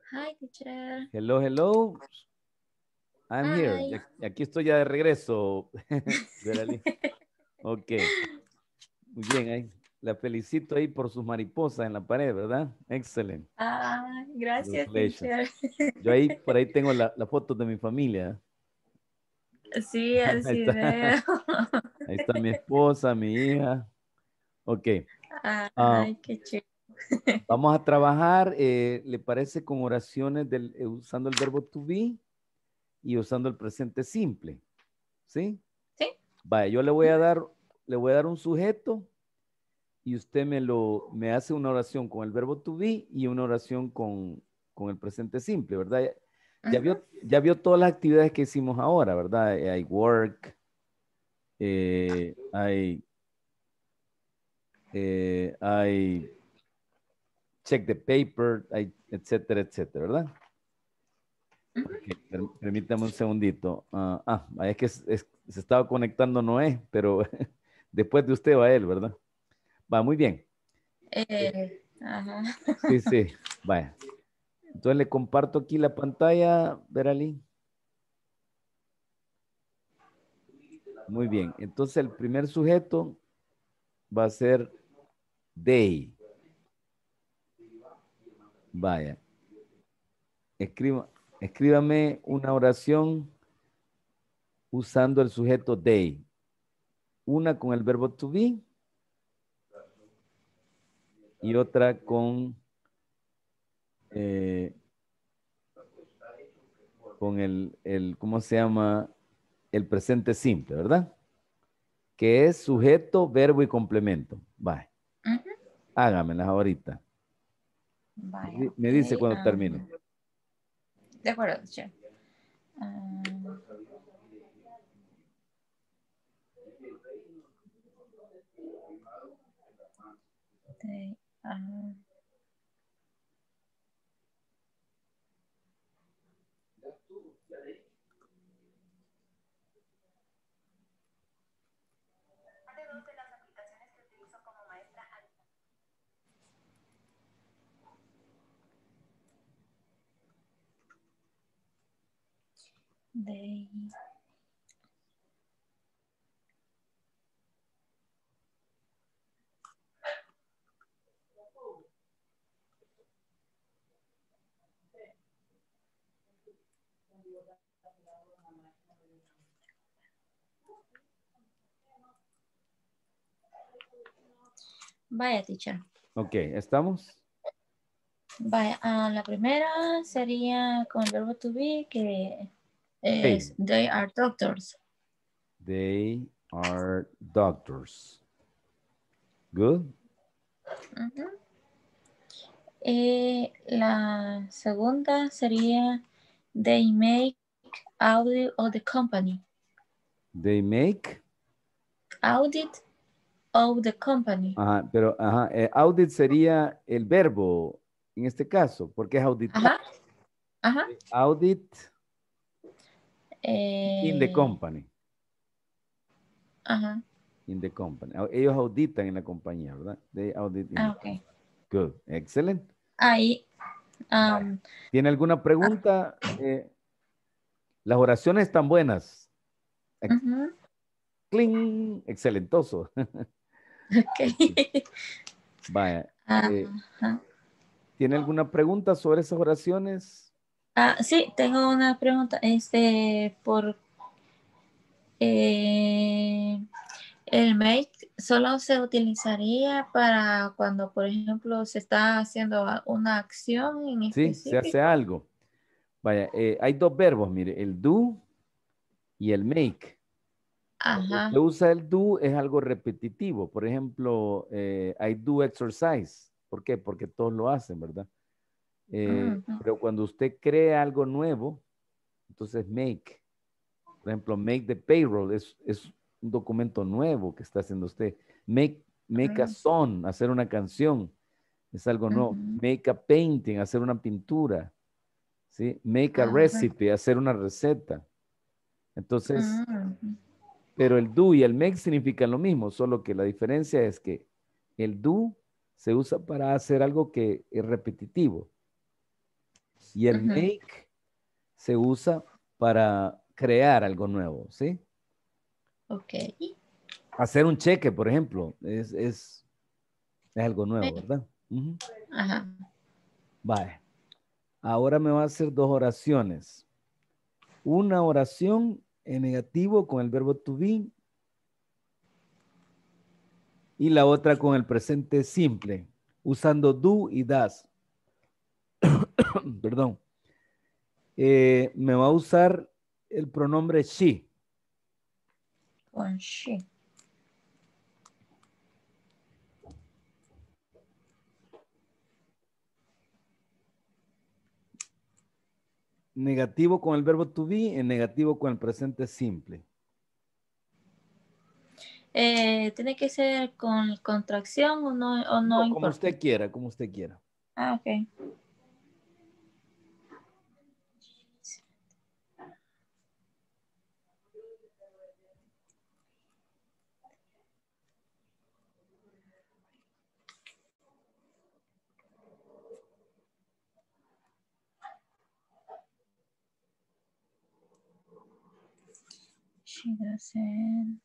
Hi, teacher. Hello, hello. I'm here. Hi. Aquí estoy ya de regreso. Verali. Ok. Muy bien. La felicito ahí por sus mariposas en la pared, ¿verdad? Excelente. Gracias, Congratulations. teacher. Yo por ahí tengo la foto de mi familia. Sí, Ahí así está. veo. Ahí está mi esposa, mi hija. Ok. Ah, Ay, qué chido. vamos a trabajar, ¿le parece con oraciones usando el verbo to be y usando el presente simple? ¿Sí? Sí. Vaya, yo le voy a dar un sujeto y usted me hace una oración con el verbo to be y una oración con el presente simple, ¿verdad? Ya vio todas las actividades que hicimos ahora, ¿verdad? Hay work, hay check the paper, hay etcétera, etcétera, ¿verdad? Ok, permítame un segundito. Es que se estaba conectando Noé, pero después de usted va él, ¿verdad? Va, muy bien. Ajá. Sí, sí, vaya. Entonces le comparto aquí la pantalla, Verali. Muy bien. Entonces el primer sujeto va a ser they. Vaya. Escríbame una oración usando el sujeto they. Una con el verbo to be y otra eh, con ¿cómo se llama? El presente simple, ¿verdad? Que es sujeto, verbo y complemento. Vaya. Hágamelas ahorita. Vaya, Me ok. dice cuando termine. De acuerdo, teacher. Um, they are- they Vaya, teacher. Ok, ¿estamos? Vaya, la primera sería con el verbo to be, que Hey, es they are doctors. they are doctors. Good. Ujú. La segunda sería they make audit of the company. They make. Audit of the company. Ajá, pero audit sería el verbo en este caso, porque es auditar. Ajá, ajá. Audit in the Eh, company. ajá. In the company. Ellos auditan en la compañía, ¿verdad? They audit in the company. Ok. Good. Excellent. Ahí. Vale. ¿Tiene alguna pregunta? Las oraciones están buenas. Ujú. Cling. Excelentoso. Ok. Vaya. Ajá. ¿Tiene alguna pregunta sobre esas oraciones? Sí, tengo una pregunta. Eh, el make solo se utilizaría para cuando, por ejemplo, se está haciendo una acción en Sí, se hace específico. algo. Vaya, hay dos verbos, mire, el do y el make. Cuando usted Ajá. usa el do es algo repetitivo. Por ejemplo, I do exercise. ¿Por qué? Porque todos lo hacen, ¿verdad? Ujú, Pero cuando usted crea algo nuevo, entonces make. Por ejemplo, make the payroll es un documento nuevo que está haciendo usted. Make a ujú, song, hacer una canción, es algo nuevo. ujú. Make a painting, hacer una pintura. ¿Sí? Make a Ajá. recipe, hacer una receta. Entonces, Ujú. pero el do y el make significan lo mismo, solo que la diferencia es que el do se usa para hacer algo que es repetitivo. Y el make se usa para crear algo nuevo, ¿sí? Ok. Hacer un cheque, por ejemplo, es algo nuevo, ¿verdad? Ajá. Vale. Ahora me va a hacer dos oraciones. Una oración en negativo con el verbo to be y la otra con el presente simple, usando do y das. Perdón. Me va a usar el pronombre she. Con she. Negativo con el verbo to be, en negativo con el presente simple. ¿Tiene que ser con contracción o no No, como importa? usted quiera, como usted quiera. Ah, ok. She doesn't.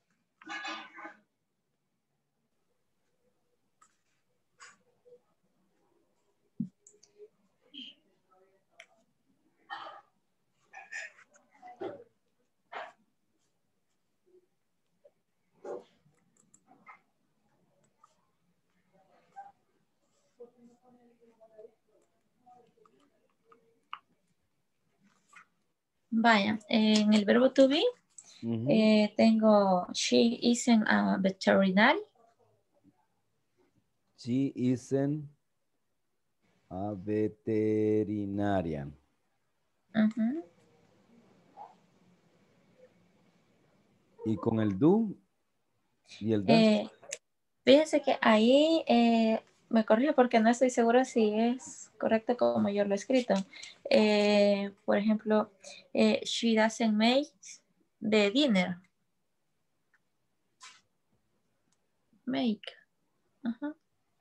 Vaya, en el verbo to be tengo she isn't a veterinary. She isn't a veterinarian. Y con el do y el das. Fíjense que ahí me corrijo porque no estoy segura si es correcto como yo lo he escrito. Por ejemplo, she doesn't make the dinner. Make. Ajá.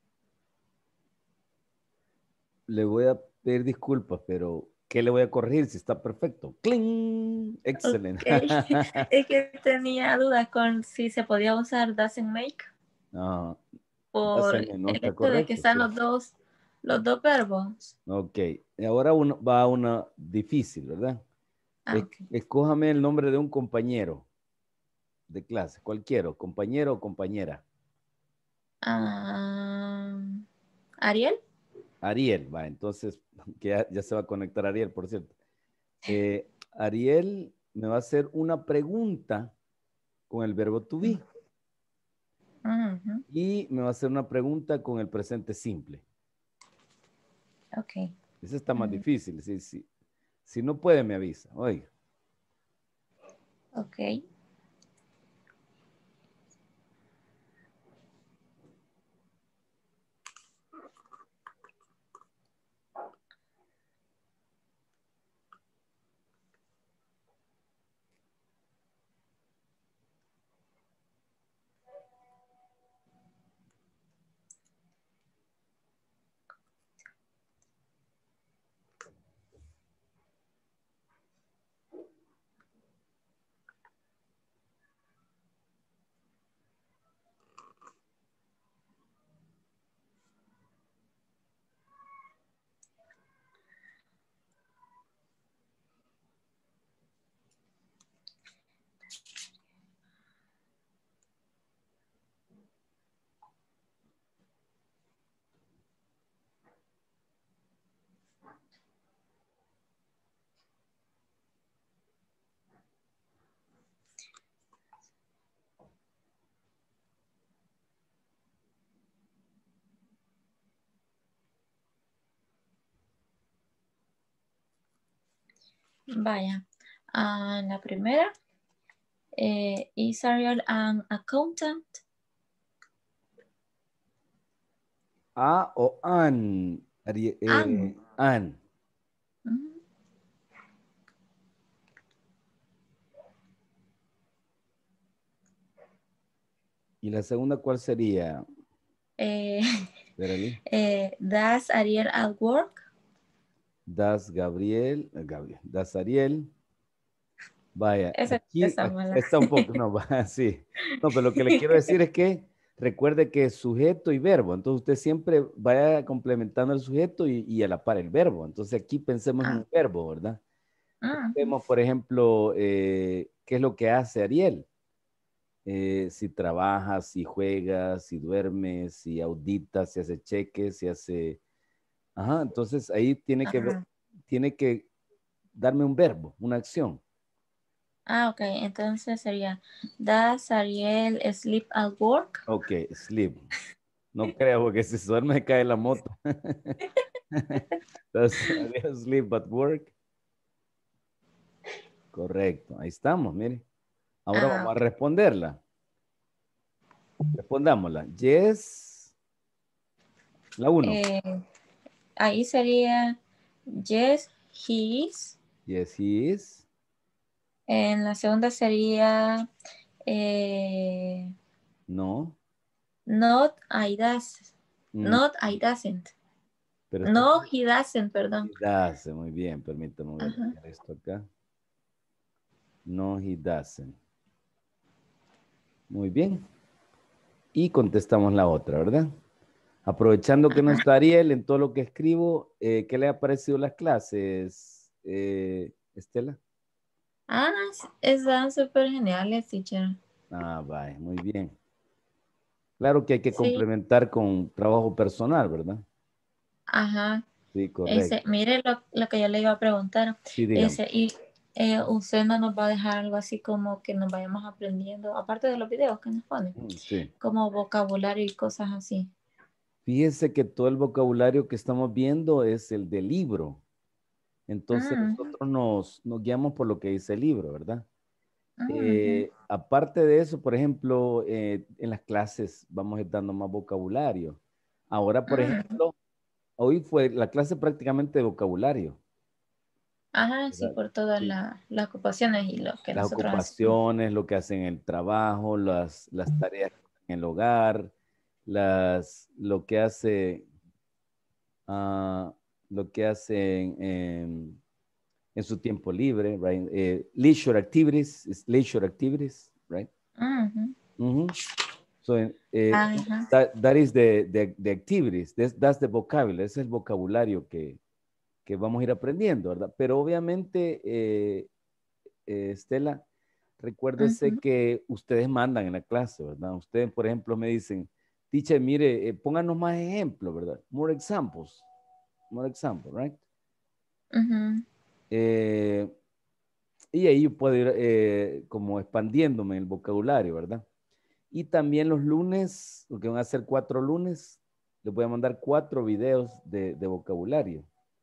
Le voy a pedir disculpas, pero ¿qué le voy a corregir si está perfecto? ¡Cling! Excelente. Okay. Es que tenía dudas con si se podía usar doesn't make No, por no el está hecho de que correcto, están sí. los dos verbos. Ok, y ahora va a una difícil, ¿verdad? Ah, ok. Escójame el nombre de un compañero de clase, cualquiera, compañero o compañera. Ah, Ariel. Ariel, va, entonces, que ya se va a conectar Ariel, por cierto. Ariel me va a hacer una pregunta con el verbo to be y me va a hacer una pregunta con el presente simple. Ok. Ese está más difícil. Si no puede, me avisa. Oiga. Ok. Vaya. La primera. Is Ariel an accountant? A o an. An. An. Ujú. ¿Y la segunda cuál sería, Eh, Verali? does Ariel at work? Das das Ariel. Vaya, Esa aquí está mala. está un poco, no, va, sí. No, pero lo que le quiero decir es que recuerde que es sujeto y verbo. Entonces usted siempre vaya complementando el sujeto y a la par el verbo. Entonces aquí pensemos en Ah, un verbo, ¿verdad? ujú. Vemos, por ejemplo, qué es lo que hace Ariel. Si trabaja, si juega, si duerme, si audita, si hace cheques, si hace... Ajá, entonces ahí Ajá. tiene que darme un verbo, una acción. Ah, ok. Entonces sería, ¿Does Ariel sleep at work? Ok, sleep. No creo, porque si se duerme se cae la moto. Does Ariel sleep at work? Correcto, ahí estamos, mire. Ahora Ah, vamos a ok. responderla. Respondámosla. Yes, la uno. Eh, ahí sería, yes, he is. Yes, he is. En la segunda sería, eh, No. not I does. Mm, Not I doesn't. pero está No, he doesn't, perdón. he doesn't. Muy bien, permítame Ajá. ver esto acá. No, he doesn't. Muy bien. Y contestamos la otra, ¿verdad? Aprovechando que no está Ariel en todo lo que escribo, ¿qué le ha parecido las clases, Estela? Ah, están súper geniales, teacher. Ah, vaya, muy bien. Claro que hay que Sí, complementar con trabajo personal, ¿verdad? ajá. Sí, Ese, correcto. mire lo que yo le iba a preguntar. Sí, dígame. Ese, y usted no nos va a dejar algo así como que nos vayamos aprendiendo, aparte de los videos que nos ponen, Sí. como vocabulario y cosas así. Fíjese que todo el vocabulario que estamos viendo es el del libro. Entonces Mm, nosotros nos guiamos por lo que dice el libro, ¿verdad? ujú, Aparte de eso, por ejemplo, en las clases vamos a ir dando más vocabulario. Ahora, por mm. ejemplo, hoy fue la clase prácticamente de vocabulario, Ajá, sí, ¿verdad? por todas Sí. las ocupaciones y lo que Las nosotros hacemos. ocupaciones, lo que hacen en el trabajo, las tareas en el hogar, lo que hace, ah, lo que hacen en su tiempo libre, right? Leisure activities, right? Ujú. Mhm. So, Ajá. that is the activities, that's the vocabulary, ese es el vocabulario que vamos a ir aprendiendo, ¿verdad? Pero obviamente, Estela, recuérdese Ujú. que ustedes mandan en la clase, ¿verdad? Ustedes, por ejemplo, me dicen, teacher, mire, pónganos más ejemplos, ¿verdad? More examples, right? Ujú. Eh, y ahí yo puedo ir como expandiéndome en el vocabulario, ¿verdad? Y también los lunes, porque van a ser 4 lunes, les voy a mandar 4 videos de vocabulario.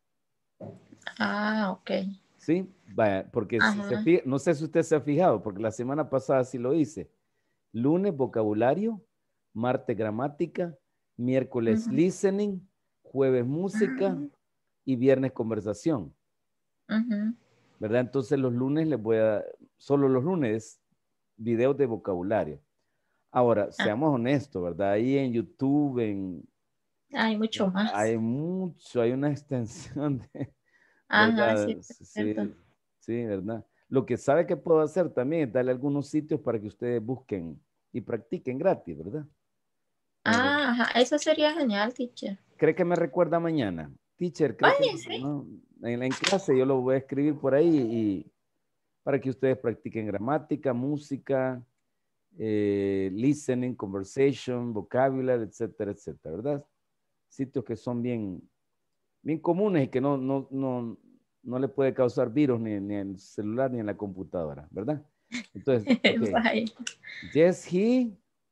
Ah, ok. ¿Sí? Vaya, porque si se Ajá. fija, no sé si usted se ha fijado, porque la semana pasada sí lo hice. Lunes, vocabulario, martes, gramática, miércoles, Ujú. listening, jueves, música Ujú. y viernes, conversación. Ujú. ¿Verdad? Entonces los lunes les voy a, solo los lunes, videos de vocabulario. Ahora, Ah, seamos honestos, ¿verdad? Ahí en YouTube, hay mucho más. hay mucho, hay una extensión de, Ajá, ¿verdad? sí, es cierto. Sí, sí, ¿verdad? Lo que sabe que puedo hacer también es darle algunos sitios para que ustedes busquen y practiquen gratis, ¿verdad? Eh, Ah, ajá, eso sería genial, teacher. ¿Cree que me recuerda mañana? Teacher, ¿cree que Vaya, sí. no? En clase yo lo voy a escribir por ahí y para que ustedes practiquen gramática, música, listening, conversation, vocabulary, etcétera, etcétera, ¿verdad? Sitios que son bien comunes y que no le puede causar virus ni en el celular ni en la computadora, ¿verdad? Entonces, ok. Vaya. Yes, he.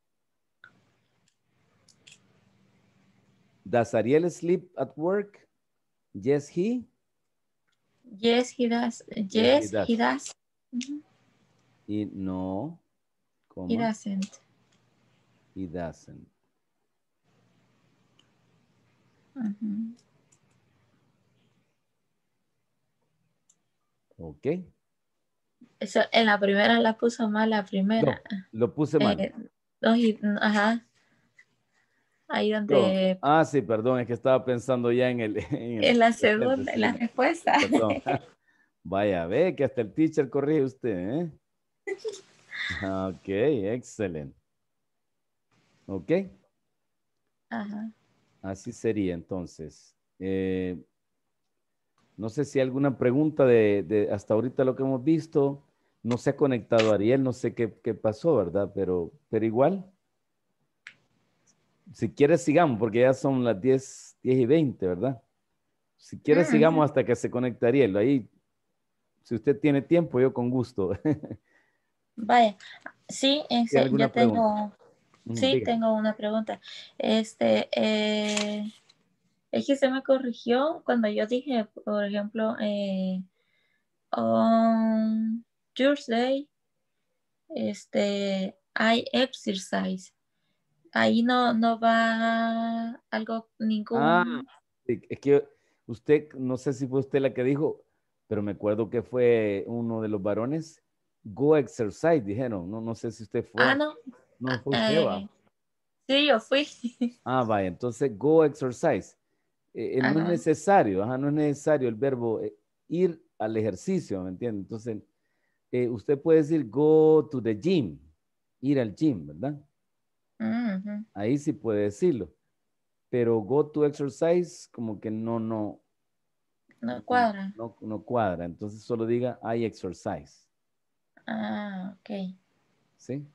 Does Ariel sleep at work? Yes, he. Yes, he does. Yes, he Yes, he does. does. Ujú. Y no, He coma, doesn't. he doesn't. Ujú. Ok. Eso, en la primera la puso mal, la primera. No, lo puse mal. Eh, no, ajá. ahí Yo, donde, sí, perdón, es que estaba pensando ya en el, en el en la presente, segunda, en sí, la no, respuesta. perdón. Vaya, ve que hasta el teacher corrige usted, ¿eh? Ok, excelente. Ok, Ajá. así sería entonces. No sé si hay alguna pregunta de hasta ahorita lo que hemos visto. No se ha conectado Ariel, no sé qué pasó, ¿verdad? Pero igual, si quieres sigamos, porque ya son las 10:20, ¿verdad? Si quieres sigamos Ujú. hasta que se conecte Ariel. Ahí, si usted tiene tiempo, yo con gusto. Vaya, sí, ¿Tiene ya alguna pregunta? tengo, sí, Dígame. tengo una pregunta. Este, es que se me corrigió cuando yo dije, por ejemplo, on Tuesday, I exercise. Ahí no va algo, Ah, ningún. sí, es que usted, no sé si fue usted la que dijo, pero me acuerdo que fue uno de los varones. Go exercise, dijeron. No, no sé si usted Ah, fue. no. No fue usted, va. eh, sí, yo fui. Vaya, entonces go exercise. No es Ajá. necesario, no es necesario el verbo ir al ejercicio, ¿me entiende? Entonces, usted puede decir go to the gym, ir al gym, ¿verdad? Ujú. Ahí sí puede decirlo. Pero go to exercise, como que No cuadra. no cuadra. Entonces solo diga I exercise, Ah, ok. ¿sí?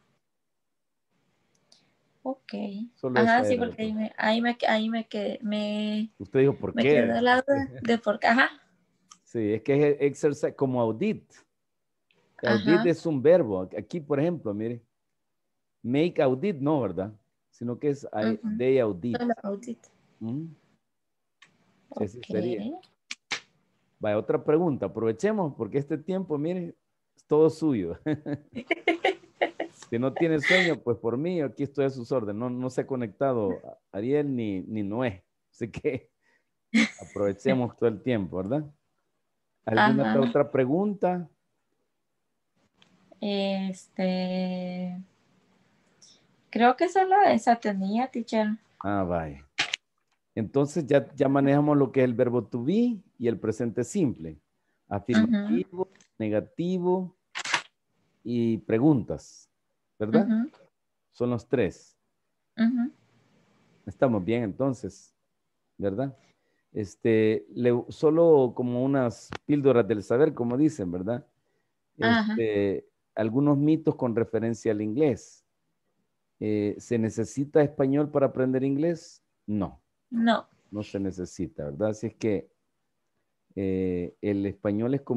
Ok. Solo Ajá, esa sí, era la porque pregunta. ahí me quedé, Usted dijo, ¿por me quedó qué? la duda de por qué. Ajá, Sí, es que es exercise como audit. Audit ajá. es un verbo. Aquí, por ejemplo, mire, make audit no, ¿verdad? Sino que es Ujú. they audit. Solo audit. Ujú. Sí, así Ok. sería. Vaya, otra pregunta. Aprovechemos porque este tiempo, mire, es todo suyo. Si no tiene sueño, pues por mí, aquí estoy a sus órdenes. No se ha conectado Ariel ni Noé. Así que aprovechemos todo el tiempo, ¿verdad? ¿Alguna Ajá. otra pregunta? Este, creo que solo esa tenía, teacher. Vaya. Entonces ya manejamos lo que es el verbo to be y el presente simple. Ujú, Afirmativo, negativo y preguntas, ¿verdad? ujú, Son los tres. ujú. Estamos bien entonces, ¿verdad? Solo como unas píldoras del saber, como dicen, ¿verdad? Ajá. Algunos mitos con referencia al inglés. ¿Se necesita español para aprender inglés? No, No. no se necesita, ¿verdad? Así es que el español es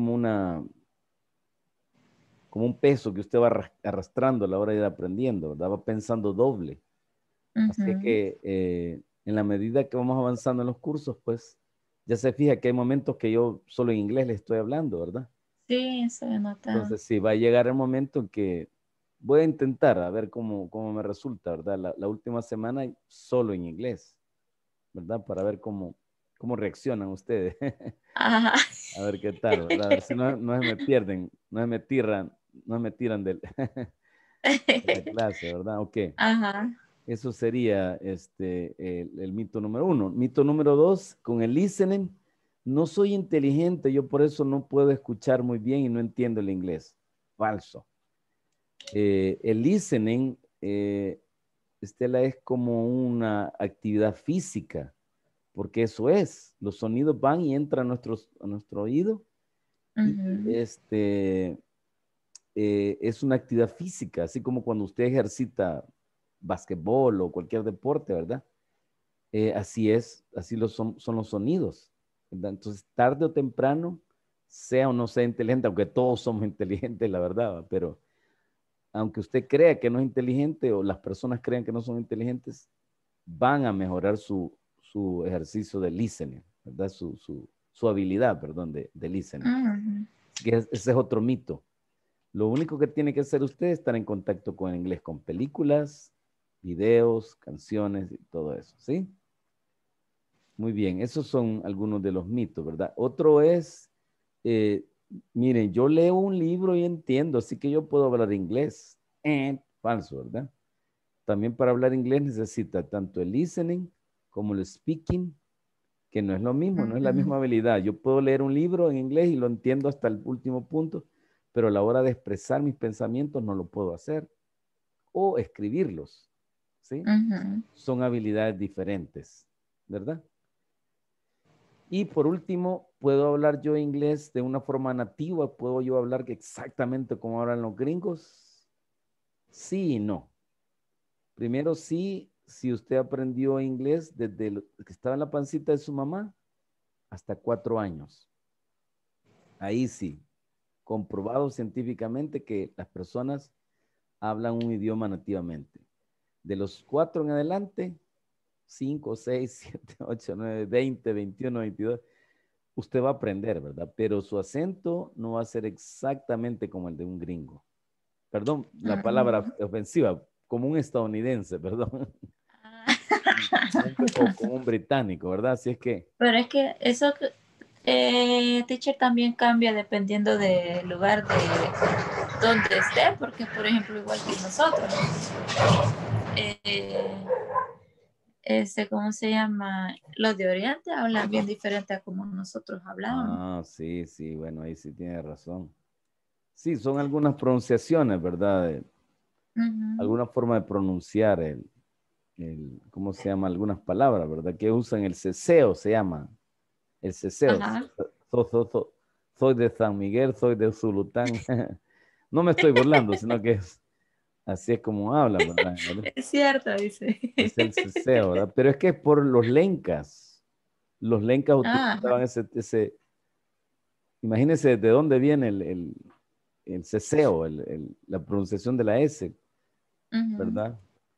como un peso que usted va arrastrando a la hora de ir aprendiendo, ¿verdad? Va pensando doble. Así es Ujú. que en la medida que vamos avanzando en los cursos, pues ya se fija que hay momentos que yo solo en inglés le estoy hablando, ¿verdad? Sí, se nota. Entonces sí, va a llegar el momento en que voy a intentar a ver cómo me resulta, ¿verdad? La última semana solo en inglés, ¿verdad? Para ver cómo reaccionan ustedes. Ajá. A ver qué tal, ¿verdad? A ver si no se me pierden, no se me tiran de la clase, ¿verdad? Ok. Ajá. Eso sería el mito número uno. Mito número dos, con el listening, no soy inteligente, yo por eso no puedo escuchar muy bien y no entiendo el inglés. Falso. El listening, Estela, es como una actividad física, porque eso es. Los sonidos van y entran a nuestro oído y Ujú, es una actividad física, así como cuando usted ejercita basquetbol o cualquier deporte, ¿verdad? Así es, así son los sonidos, ¿verdad? Entonces, tarde o temprano, sea o no sea inteligente, aunque todos somos inteligentes, la verdad, ¿va? Pero aunque usted crea que no es inteligente o las personas crean que no son inteligentes, van a mejorar su ejercicio de listening, ¿verdad? Su habilidad, perdón, de listening. ujú. Así que ese es otro mito. Lo único que tiene que hacer usted es estar en contacto con el inglés, con películas, videos, canciones y todo eso, ¿sí? Muy bien, esos son algunos de los mitos, ¿verdad? Otro es, eh, miren, yo leo un libro y entiendo, así que yo puedo hablar inglés. Falso, ¿verdad? también para hablar inglés necesita tanto el listening como el speaking, que no es lo mismo, no es la misma habilidad. Yo puedo leer un libro en inglés y lo entiendo hasta el último punto, pero a la hora de expresar mis pensamientos no lo puedo hacer. O escribirlos, ¿sí? Son habilidades diferentes, ¿verdad? Y por último, ¿puedo hablar yo inglés de una forma nativa? ¿Puedo yo hablar exactamente como hablan los gringos? Sí y no. Primero, sí, si usted aprendió inglés desde que estaba en la pancita de su mamá hasta 4 años. Ahí sí, comprobado científicamente que las personas hablan un idioma nativamente. De los 4 en adelante, 5, 6, 7, 8, 9, 20, 21, 22, usted va a aprender, ¿verdad? Pero su acento no va a ser exactamente como el de un gringo. Perdón, la palabra ofensiva, como un estadounidense, perdón. O como un británico, ¿verdad? Así es que... Pero es que eso, teacher, también cambia dependiendo del lugar de donde esté, porque por ejemplo, igual que nosotros, eh, ¿cómo se llama? Los de Oriente hablan bien diferente a como nosotros hablamos. Ah, sí, sí, bueno, ahí sí tiene razón. Sí, son algunas pronunciaciones, ¿verdad? Alguna forma de pronunciar ¿cómo se llama? Algunas palabras, ¿verdad? Que usan el ceseo, se llama. El ceseo. Ajá. Soy de San Miguel, soy de Zulután. No me estoy burlando, sino que así es como hablan, ¿verdad? Es cierto, dice. Es el ceseo, ¿verdad? Pero es que es por los lencas. Los lencas Ajá. utilizaban imagínense de dónde viene el ceseo, la pronunciación de la S, ¿verdad?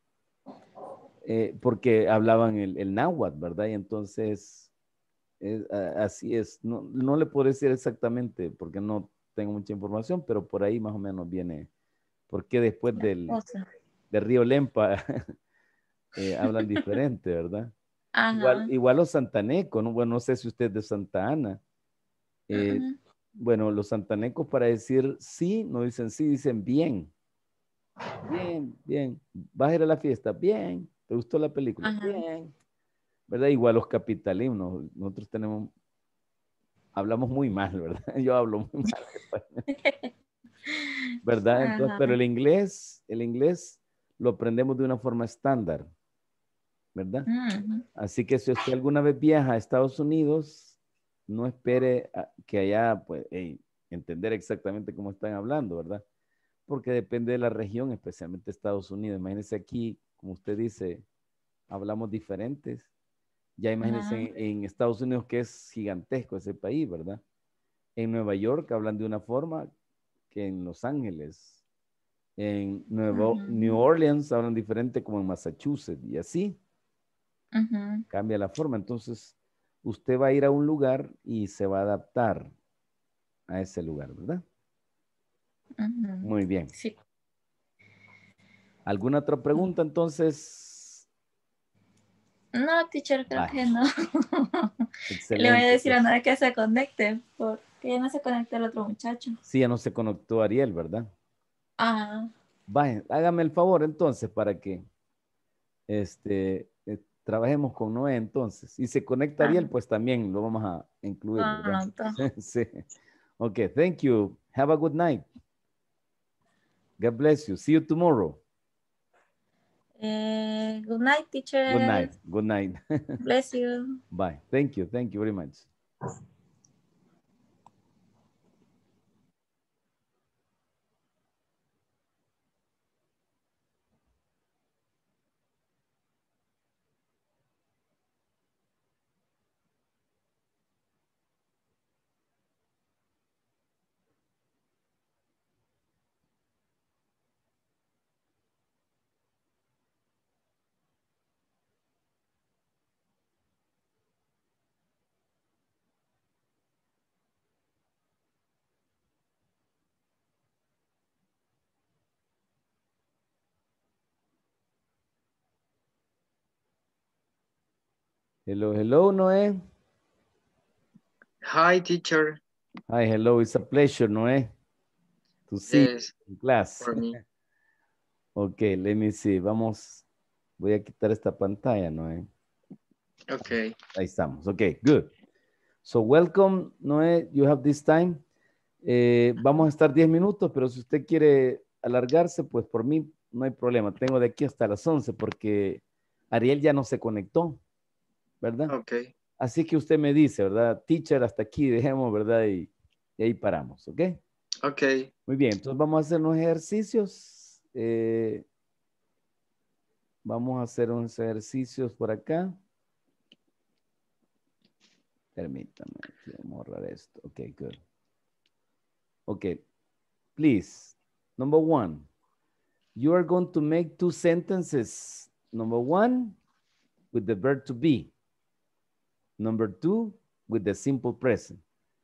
Porque hablaban el náhuatl, ¿verdad? Y entonces, así es. No, no le puedo decir exactamente porque no tengo mucha información, pero por ahí más o menos viene. Porque después La cosa. del río Lempa hablan diferente, ¿verdad? Ajá. Igual los santanecos, ¿no? Bueno, no sé si usted es de Santa Ana. Eh, bueno, los santanecos para decir sí, no dicen sí, dicen bien. Bien, bien. ¿Vas a ir a la fiesta? Bien. ¿Te gustó la película? Ajá. Bien. ¿Verdad? Igual los capitalinos. Nosotros hablamos muy mal, ¿verdad? Yo hablo muy mal español, ¿verdad? Entonces, Ajá. pero el inglés lo aprendemos de una forma estándar, ¿verdad? Así que si usted alguna vez viaja a Estados Unidos, no espere que allá, pues, entender exactamente cómo están hablando, ¿verdad? Porque depende de la región, especialmente Estados Unidos. Imagínese aquí, como usted dice, hablamos diferentes. Ya imagínense Ajá. en Estados Unidos que es gigantesco ese país, ¿verdad? En Nueva York hablan de una forma que en Los Ángeles. En New Orleans hablan diferente como en Massachusetts y así cambia la forma. Entonces, usted va a ir a un lugar y se va a adaptar a ese lugar, ¿verdad? Muy bien. Sí. ¿Alguna otra pregunta entonces? No, teacher, creo Vale, que no. Le voy a excelente. decir a Pues Nada que se conecte, porque ya no se conecta el otro muchacho. sí, ya no se conectó Ariel, ¿verdad? Ah, Vaya, hágame el favor entonces para que trabajemos con Noé entonces. Y se conecta Ariel, pues también lo vamos a incluir, ¿verdad? no, no. Sí. Ok, thank you. Have a good night. God bless you. See you tomorrow. Good night, Good teacher. night. Good night. Bless you. Bye. Thank you. Thank you very much. Hello, hello, Noé. Hi, teacher. Hi, hello. It's a pleasure, Noé, to see you Yes, in class. for me. Ok, let me see. Vamos Voy a quitar esta pantalla, Noé. Okay. Ahí estamos. Okay, good. So welcome, Noé. You have this time. Vamos a estar 10 minutos, pero si usted quiere alargarse, pues por mí no hay problema. Tengo de aquí hasta las 11 porque Ariel ya no se conectó, ¿verdad? Okay. Así que usted me dice, ¿verdad? Teacher, hasta aquí dejemos, ¿verdad? Y ahí paramos, ¿ok? Okay. Muy bien, entonces vamos a hacer unos ejercicios. Vamos a hacer unos ejercicios por acá. Permítame, aquí vamos a borrar esto. Ok, good. Ok, please. Number 1. You are going to make 2 sentences. Number 1, with the verb to be. Number 2, with the simple present.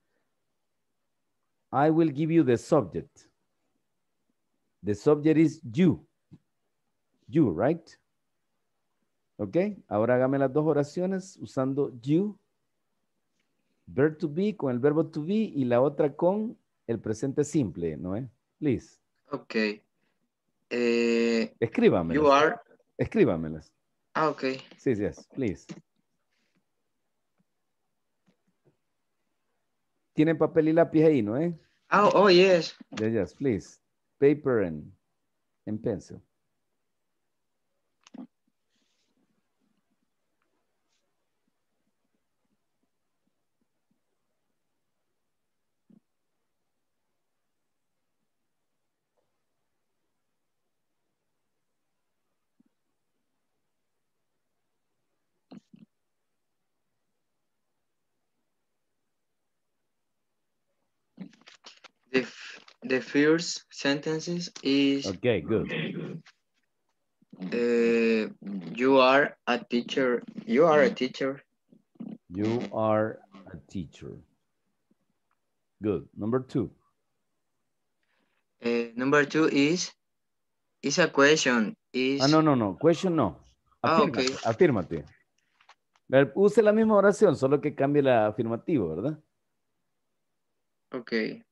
I will give you the subject. The subject is you. You, right? Ok, ahora hágame las 2 oraciones usando you, verb to be con el verbo to be y la otra con el presente simple, ¿no? Please. Okay. You Escríbamelas. are. Escríbamelas. Okay. Sí, yes, please. Tienen papel y lápiz ahí, ¿no? Oh, yes. Yes, please. Paper and pencil. The first sentences is Okay, good. you are a teacher. You are a teacher. You are a teacher. Good. Number 2. Number 2 is a question. Ah, no. Question no. Okay. Afírmate, afírmate. Use la misma oración, solo que cambie la afirmativo, ¿verdad? Okay.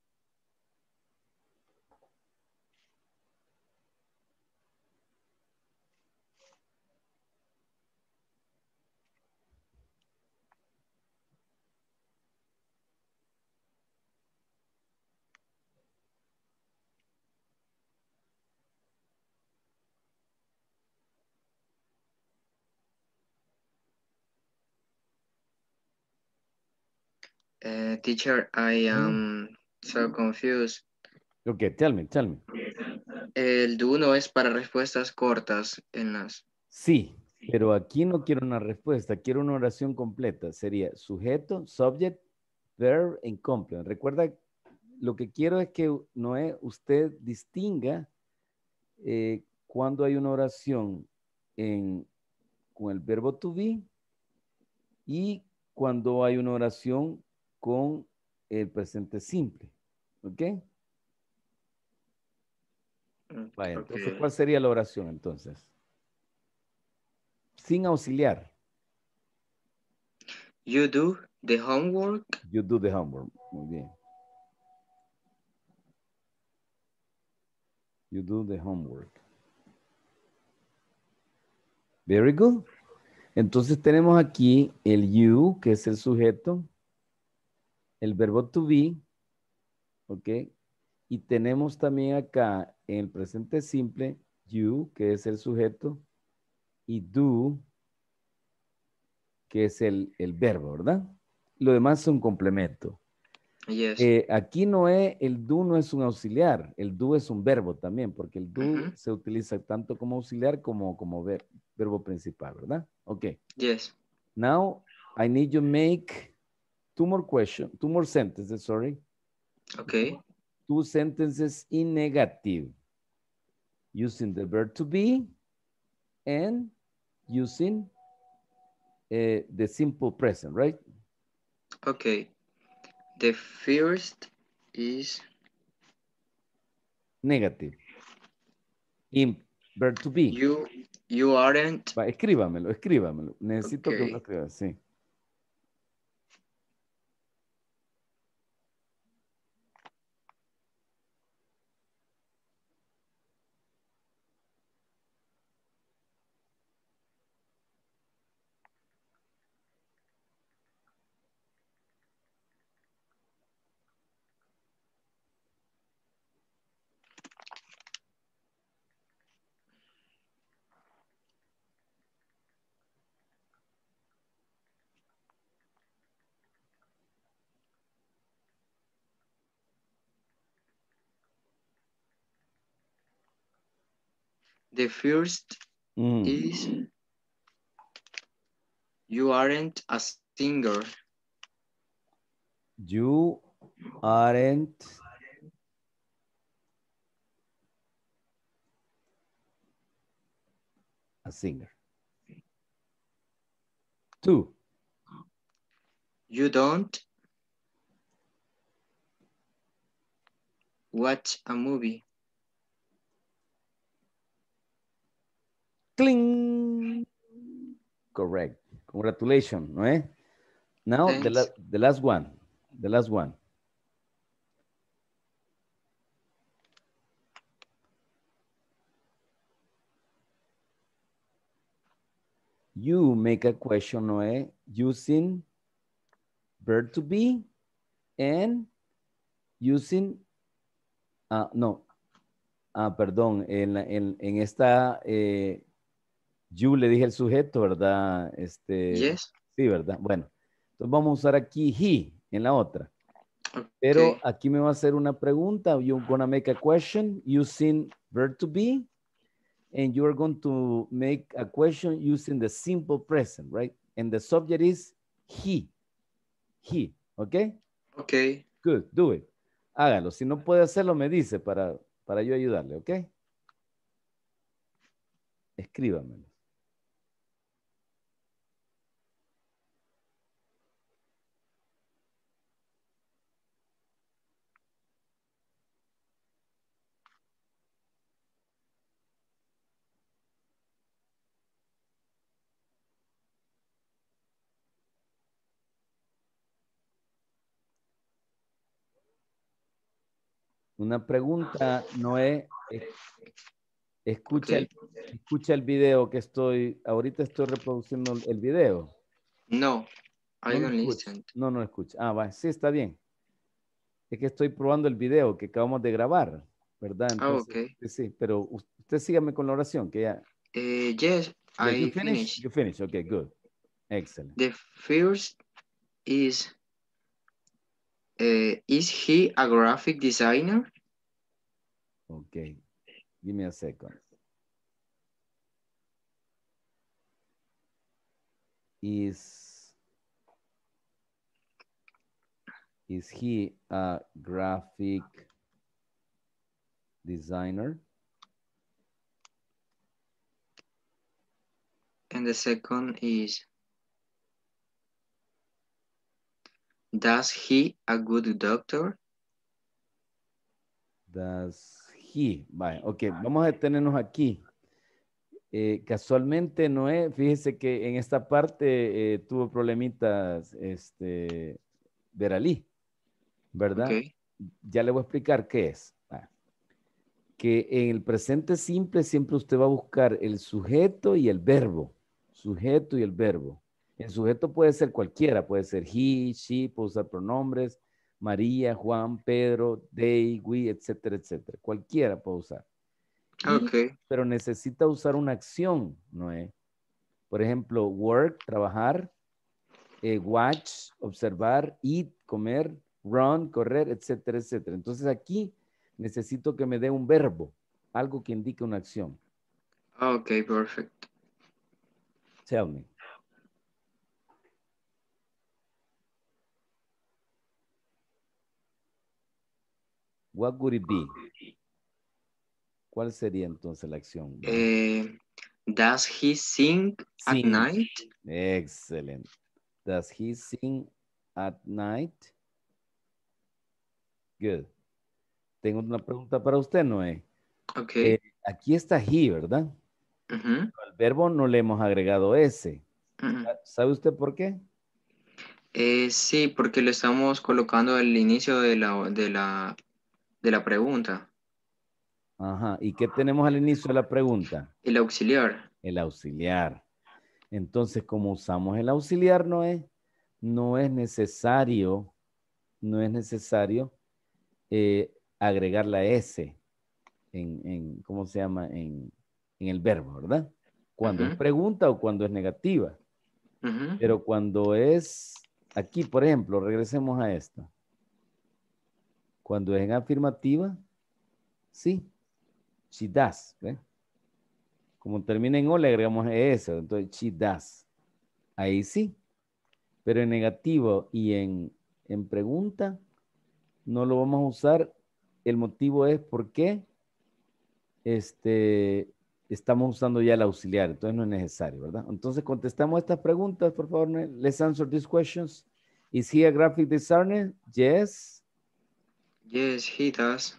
Teacher, I am so confused. Okay, tell me. El do no es para respuestas cortas en las. Sí, pero aquí no quiero una respuesta, quiero una oración completa. Sería sujeto, subject, verb and complement. Recuerda, lo que quiero es que Noé, usted distinga cuando hay una oración con el verbo to be y cuando hay una oración con el presente simple. ¿Ok? Vaya, entonces, Okay. ¿cuál sería la oración entonces? Sin auxiliar. You do the homework. You do the homework. Muy bien. You do the homework. Very good. Entonces tenemos aquí el you, que es el sujeto, el verbo to be, ¿ok? Y tenemos también acá en el presente simple, you, que es el sujeto, y do, que es el verbo, ¿verdad? Lo demás es un complemento. Yes. Aquí no es, el do no es un auxiliar, el do es un verbo también, porque el do se utiliza tanto como auxiliar como verbo principal, ¿verdad? Ok. Yes. Now, I need you make two more sentences, sorry. Okay. 2 sentences in negative, using the verb to be and using the simple present, right? Okay. The first is Negative. In verb to be. you aren't. Va, escríbamelo. Necesito que me lo Okay. escriba, sí. The first is you aren't a singer. You aren't a singer. 2. You don't watch a movie. Cling. Correct. Congratulations, no eh? Now Thanks. the last one. The last one. You make a question, Noé, using verb to be and using, no, perdón, en esta, you le dije el sujeto, ¿verdad? Yes. Sí, ¿verdad? Bueno, entonces vamos a usar aquí he en la otra. Pero Okay. aquí me va a hacer una pregunta. You're gonna make a question using verb to be, and you're going to make a question using the simple present, right? And the subject is he. He, ¿ok? Okay. Good, do it. Hágalo. Si no puede hacerlo, me dice para yo ayudarle, ¿ok? Escríbamelo. Una pregunta, Noé, escucha Okay. escucha el video que ahorita estoy reproduciendo el video. No, I No lo don't escucha, listen. no lo escucha. Va, sí, está bien. Es que estoy probando el video que acabamos de grabar, ¿verdad? Oh, Entonces, okay. sí, pero usted sígame con la oración, que ya. Yes, Yes, you I finish? finished. You finish, okay, good. Excellent. The first is he a graphic designer? Okay, give me a second. Is he a graphic designer? And the second is, does he a good doctor? Does he? Vale, ok, vamos a detenernos aquí. Casualmente, Noé, fíjese que en esta parte tuvo problemitas, Veralí, ¿verdad? Okay. Ya le voy a explicar qué es. Que en el presente simple siempre usted va a buscar el sujeto y el verbo. Sujeto y el verbo. El sujeto puede ser cualquiera, puede ser he, she, puede usar pronombres, María, Juan, Pedro, they, we, etcétera, etcétera. Cualquiera puede usar. Okay. Pero necesita usar una acción, ¿no es? Por ejemplo, work, trabajar, watch, observar, eat, comer, run, correr, etcétera, etcétera. Entonces aquí necesito que me dé un verbo, algo que indique una acción. Okay, perfect. Tell me. What would it be? ¿Cuál sería entonces la acción? Does he sing at Sing. night? Excellent. Does he sing at night? Good. Tengo una pregunta para usted, Noé. Okay. Aquí está he, ¿verdad? Mhm. Al verbo no le hemos agregado ese. Mhm. ¿Sabe usted por qué? Sí, porque lo estamos colocando al inicio de la pregunta. Ajá. ¿Y qué tenemos al inicio de la pregunta? El auxiliar. El auxiliar. Entonces, como usamos el auxiliar, no es necesario agregar la S ¿cómo se llama? En el verbo, ¿verdad? Cuando es Mhm. pregunta o cuando es negativa. Mhm. Pero cuando es aquí, por ejemplo, regresemos a esta. Cuando es en afirmativa, sí, she does, ¿ve? Como termina en O, le agregamos ES. Entonces, she does. Ahí sí. Pero en negativo y en pregunta, no lo vamos a usar. El motivo es porque estamos usando ya el auxiliar. Entonces, no es necesario, ¿verdad? Entonces, contestamos estas preguntas, por favor. Let's answer these questions. Is he a graphic designer? Yes. Yes, he does.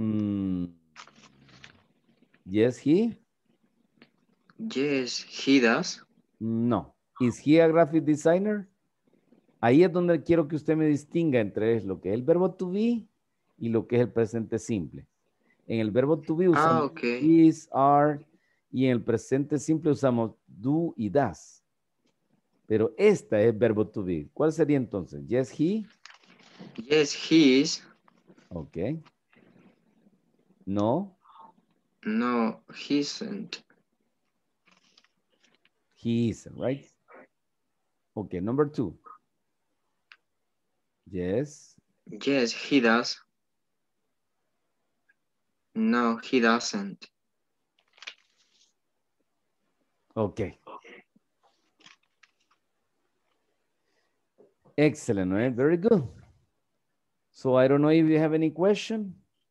Yes, he. Yes, he does. No. Is he a graphic designer? Ahí es donde quiero que usted me distinga entre lo que es el verbo to be y lo que es el presente simple. En el verbo to be Ah, usamos ok. is, are, y en el presente simple usamos do y does. Pero esta es verbo to be. ¿Cuál sería entonces? Yes, he. Yes, he is. Ok. No, No, he isn't. he isn't, right? Okay, number 2. Yes. Yes, he does. No, he doesn't. Okay. Excellent, right? Very good. So I don't know if you have any question.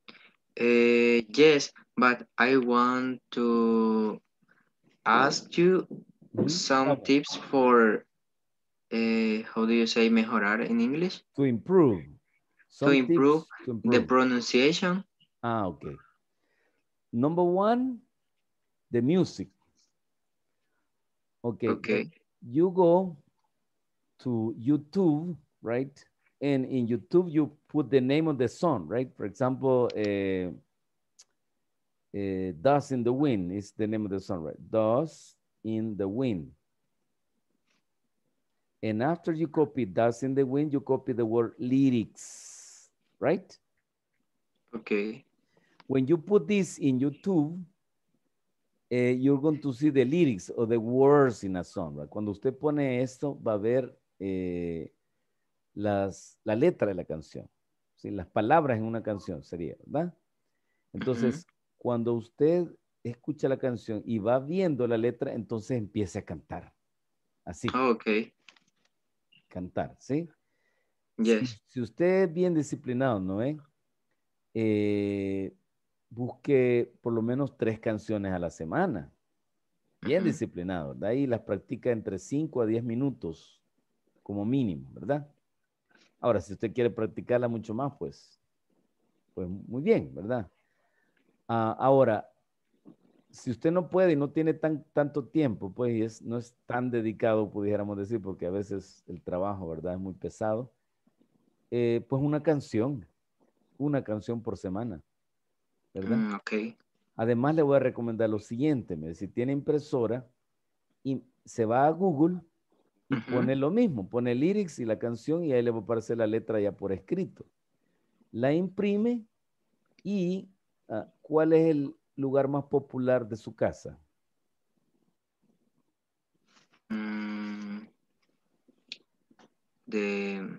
Yes, but I want to ask you some Vamos. tips for, how do you say mejorar in English? To improve. To Some improve tips to the improve. pronunciation. Ah, okay. Number 1, the music. Okay. Okay. You go to YouTube, right? And in YouTube, you put the name of the song, right? For example, Dust in the Wind is the name of the song, right? Dust in the Wind. And after you copy Dust in the Wind, you copy the word lyrics, right? Okay. When you put this in YouTube, you're going to see the lyrics or the words in a song, right? Cuando usted pone esto, va a ver la letra de la canción, ¿sí? Las palabras en una canción sería, ¿verdad? Entonces, cuando usted escucha la canción y va viendo la letra, entonces empieza a cantar. Así, Okay. cantar, ¿sí? Yes. Si usted es bien disciplinado, ¿no ve? Busque por lo menos 3 canciones a la semana. Bien disciplinado, ¿verdad? Y las practica entre 5 a 10 minutos como mínimo, ¿verdad? Ahora, si usted quiere practicarla mucho más, pues muy bien, ¿verdad? Ahora, si usted no puede y no tiene tanto tiempo, pues no es tan dedicado, pudiéramos decir, porque a veces el trabajo, ¿verdad? Es muy pesado. Pues una canción por semana, ¿verdad? Okay. Además, le voy a recomendar lo siguiente, si tiene impresora y se va a Google y pone lo mismo, pone lyrics y la canción y ahí le va a aparecer la letra ya por escrito. La imprime y ¿cuál es el lugar más popular de su casa? The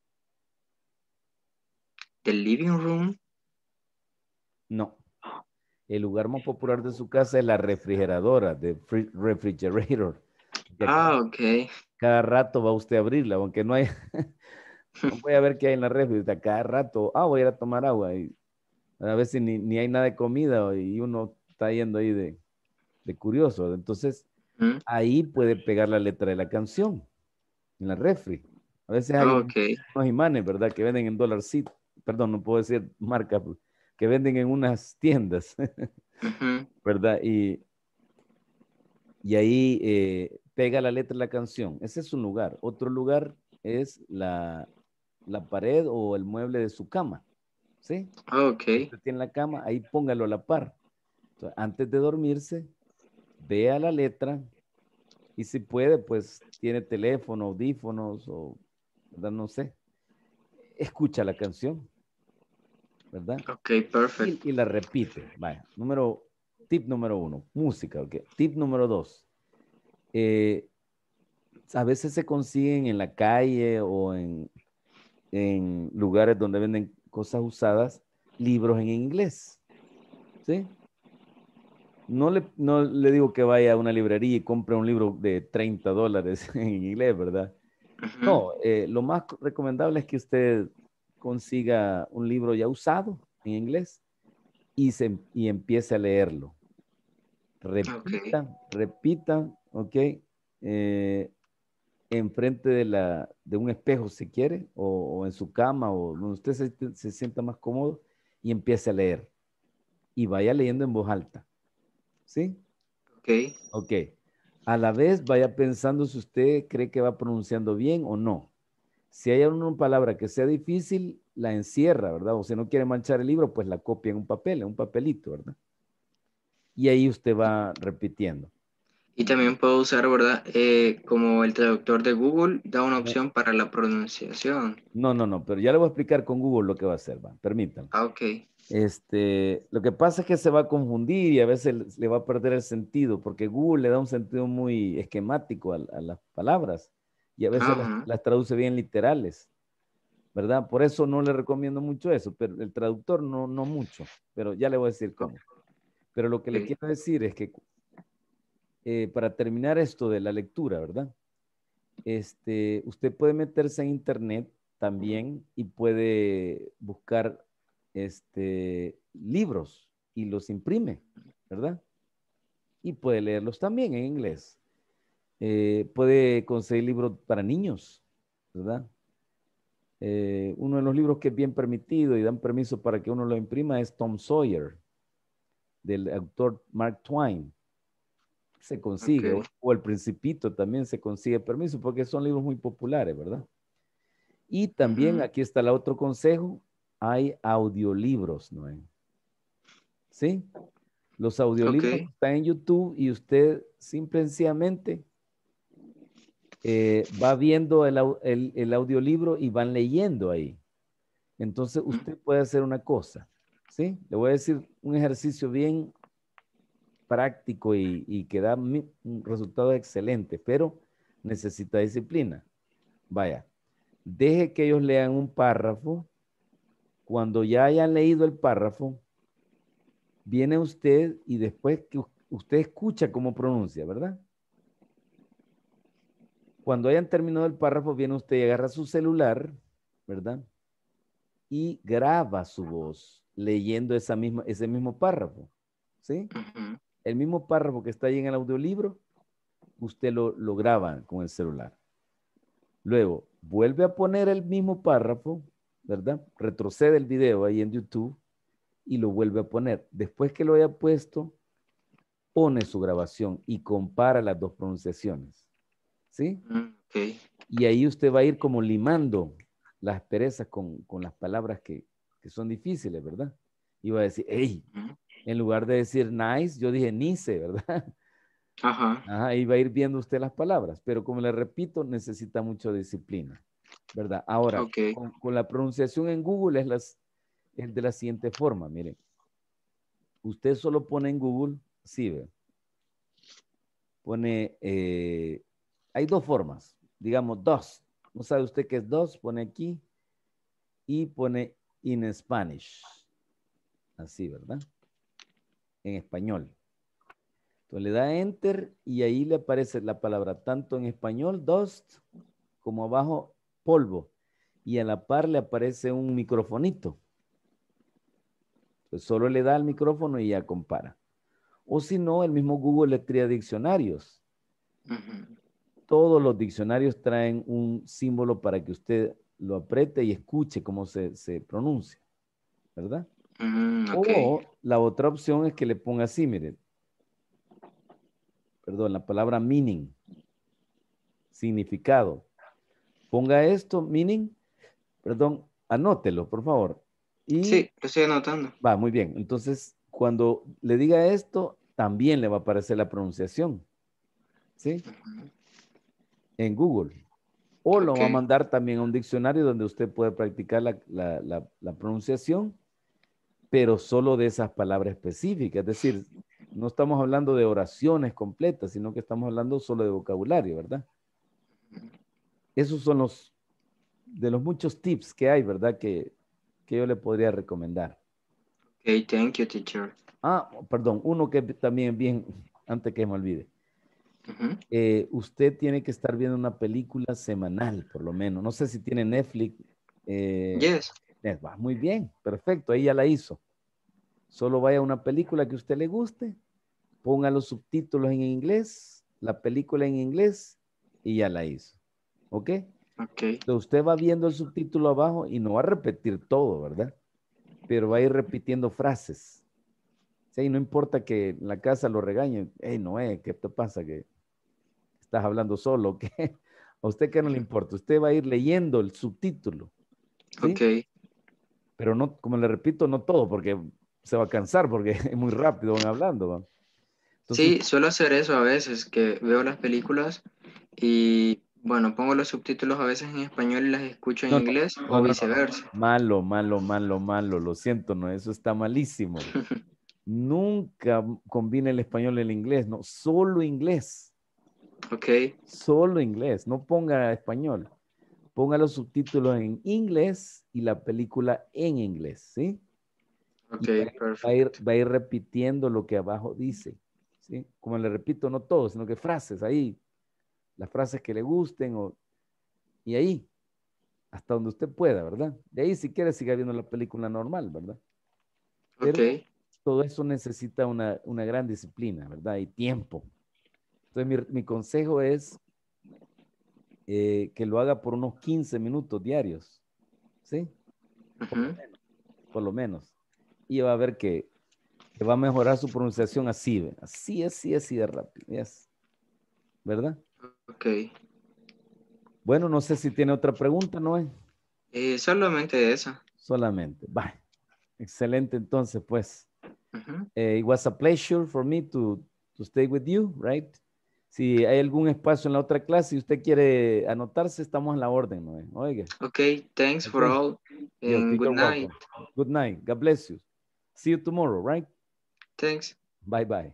living room. No. El lugar más popular de su casa es la refrigeradora, de refrigerator. Okay. Cada rato va usted a abrirla, aunque no hay, no voy a ver qué hay en la refri, cada rato, voy a ir a tomar agua y a veces ni hay nada de comida y uno está yendo ahí de curioso. Entonces, ahí puede pegar la letra de la canción en la refri. A veces hay Okay. unos imanes, ¿verdad? Que venden en Dollar City. Perdón, no puedo decir marca, que venden en unas tiendas, ¿verdad? Y ahí pega la letra de la canción. Ese es un lugar. Otro lugar es la pared o el mueble de su cama, ¿sí? Okay. Usted tiene la cama, ahí póngalo a la par. Entonces, antes de dormirse, vea la letra y si puede, pues tiene teléfono, audífonos o, ¿verdad? No sé. Escucha la canción, ¿verdad? Okay, perfect. Y la repite. Vaya, tip número 1, música, ¿ok? Tip número 2, a veces se consiguen en la calle o en lugares donde venden cosas usadas, libros en inglés, ¿sí? no le digo que vaya a una librería y compre un libro de $30 en inglés, ¿verdad? Ujú. No, lo más recomendable es que usted consiga un libro ya usado en inglés y empiece a leerlo. Ok. Repita, ¿ok? Enfrente de un espejo si quiere, o en su cama, o donde usted se sienta más cómodo, y empiece a leer. Y vaya leyendo en voz alta, ¿sí? Ok. Ok. A la vez vaya pensando si usted cree que va pronunciando bien o no. Si hay una palabra que sea difícil, la encierra, ¿verdad? O si no quiere manchar el libro, pues la copia en un papel, en un papelito, ¿verdad? Y ahí usted va repitiendo. Y también puedo usar, ¿verdad? Como el traductor de Google da una No, opción para la pronunciación. no, pero ya le voy a explicar con Google lo que va a hacer, va. Permítame. Ah, ok. Lo que pasa es que se va a confundir y a veces le va a perder el sentido, porque Google le da un sentido muy esquemático a las palabras y a veces Ajá. las traduce bien literales, ¿verdad? Por eso no le recomiendo mucho eso, pero el traductor no mucho, pero ya le voy a decir cómo. Pero lo que le Ok. quiero decir es que para terminar esto de la lectura, ¿verdad? Usted puede meterse en internet también y puede buscar libros y los imprime, ¿verdad? Y puede leerlos también en inglés. Puede conseguir libros para niños, ¿verdad? Uno de los libros que es bien permitido y dan permiso para que uno lo imprima es Tom Sawyer, del autor Mark Twain. Se consigue, Ok. o El Principito también se consigue permiso porque son libros muy populares, ¿verdad? Y también, Ujú. aquí está el otro consejo, hay audiolibros, ¿no? ¿Sí? Los Ok. audiolibros están en YouTube y usted simple y sencillamente va viendo el audiolibro y van leyendo ahí. Entonces, Ujú. usted puede hacer una cosa, ¿sí? Le voy a decir un ejercicio bien práctico y que da un resultado excelente, pero necesita disciplina. Vaya, deje que ellos lean un párrafo. Cuando ya hayan leído el párrafo, viene usted y después que usted escucha cómo pronuncia, ¿verdad? Cuando hayan terminado el párrafo, viene usted y agarra su celular, ¿verdad? Y graba su voz leyendo ese mismo párrafo, ¿sí? Ujú. El mismo párrafo que está ahí en el audiolibro, usted lo graba con el celular. Luego, vuelve a poner el mismo párrafo, ¿verdad? Retrocede el video ahí en YouTube y lo vuelve a poner. Después que lo haya puesto, pone su grabación y compara las dos pronunciaciones, ¿sí? Ok. Y ahí usted va a ir como limando las perezas con las palabras que son difíciles, ¿verdad? Y va a decir, hey, Ujú. en lugar de decir nice, yo dije nice, ¿verdad? Ajá. Ajá, y va a ir viendo usted las palabras, pero como le repito, necesita mucha disciplina, ¿verdad? Ahora, Ok. con la pronunciación en Google es de la siguiente forma, mire, usted solo pone en Google, sí, ve, pone, hay dos formas, digamos dos. ¿No sabe usted qué es dos? Pone aquí y pone in Spanish. Así, ¿verdad? En español. Entonces le da enter y ahí le aparece la palabra tanto en español, dust, como abajo, polvo. Y a la par le aparece un microfonito. Entonces solo le da al micrófono y ya compara. O si no, el mismo Google le crea diccionarios. Ujú. Todos los diccionarios traen un símbolo para que usted lo apriete y escuche cómo se pronuncia, ¿verdad? Ok. O la otra opción es que le ponga así, mire, perdón, la palabra meaning, significado. Ponga esto, meaning, perdón, anótelo, por favor. Y Sí, lo estoy anotando. va, muy bien. Entonces, cuando le diga esto, también le va a aparecer la pronunciación, ¿sí? Ujú. En Google. O lo Ok. va a mandar también a un diccionario donde usted puede practicar la pronunciación, pero solo de esas palabras específicas. Es decir, no estamos hablando de oraciones completas, sino que estamos hablando solo de vocabulario, ¿verdad? Esos son de los muchos tips que hay, ¿verdad? Que yo le podría recomendar. Ok, thank you, teacher. Ah, perdón, uno que también bien, antes que me olvide. Ujú. Usted tiene que estar viendo una película semanal, por lo menos. No sé si tiene Netflix. Yes. Va muy bien, perfecto, ahí ya la hizo. Solo vaya a una película que a usted le guste, ponga los subtítulos en inglés, la película en inglés y ya la hizo. ¿Ok? Ok. Entonces usted va viendo el subtítulo abajo y no va a repetir todo, ¿verdad? Pero va a ir repitiendo frases. Sí, no importa que en la casa lo regañen. Hey, Noé, ¿qué te pasa? Que estás hablando solo. ¿Qué? A usted qué no le importa. Usted va a ir leyendo el subtítulo. ¿Sí? Ok. Pero no, como le repito, no todo, porque se va a cansar, porque es muy rápido van hablando. ¿Va? Entonces, Sí, suelo hacer eso a veces, que veo las películas y, bueno, pongo los subtítulos a veces en español y las escucho en no, inglés no, o no, no, no, no. viceversa. Malo, malo, malo, malo. Lo siento, no, eso está malísimo. Nunca combine el español y el inglés, no, solo inglés. Ok, Solo inglés, no ponga español. Ponga los subtítulos en inglés y la película en inglés, ¿sí? ok, Y perfecto. va a ir repitiendo lo que abajo dice, ¿sí? Como le repito, no todo, sino que frases ahí, las frases que le gusten y ahí, hasta donde usted pueda, ¿verdad? De ahí si quiere siga viendo la película normal, ¿verdad? Ok, Pero todo eso necesita una gran disciplina, ¿verdad? Y tiempo. Entonces mi consejo es que lo haga por unos 15 minutos diarios, ¿sí? Por lo ujú, menos, por lo menos. Y va a ver que va a mejorar su pronunciación así, ¿ve? Así, así, así de rápido, yes, ¿verdad? ok. Bueno, no sé si tiene otra pregunta, ¿no? Solamente esa. Solamente, bye. Excelente, entonces, pues. Ujú. It was a pleasure for me to stay with you, right? Si hay algún espacio en la otra clase y usted quiere anotarse, estamos en la orden, ¿no? Oiga, Ok, thanks for ok. all Yes, and good you're night. welcome. Good night. God bless you. See you tomorrow, right? Thanks. Bye bye.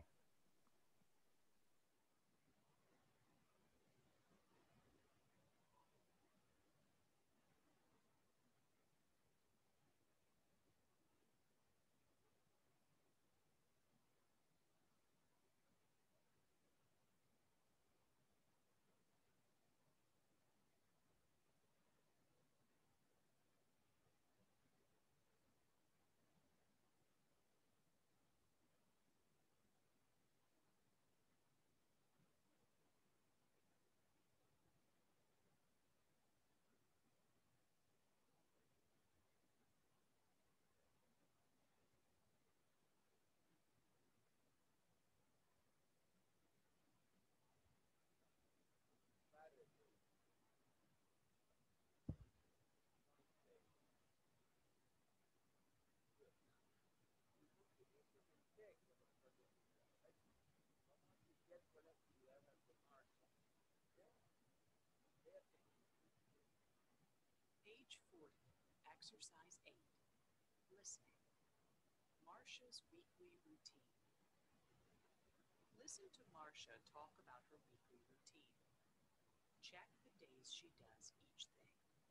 Page 40, Exercise 8, Listening. Marcia's Weekly Routine. Listen to Marcia talk about her weekly routine. Check the days she does each thing.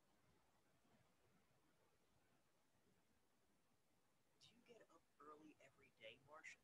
Do you get up early every day, Marcia?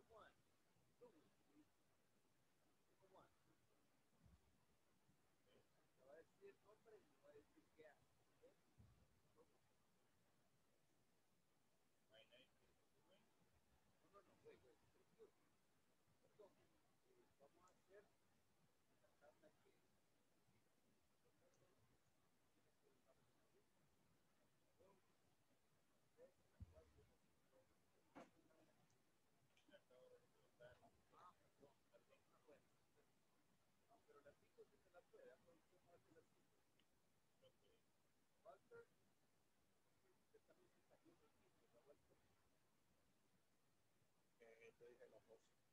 Yo dije las dos.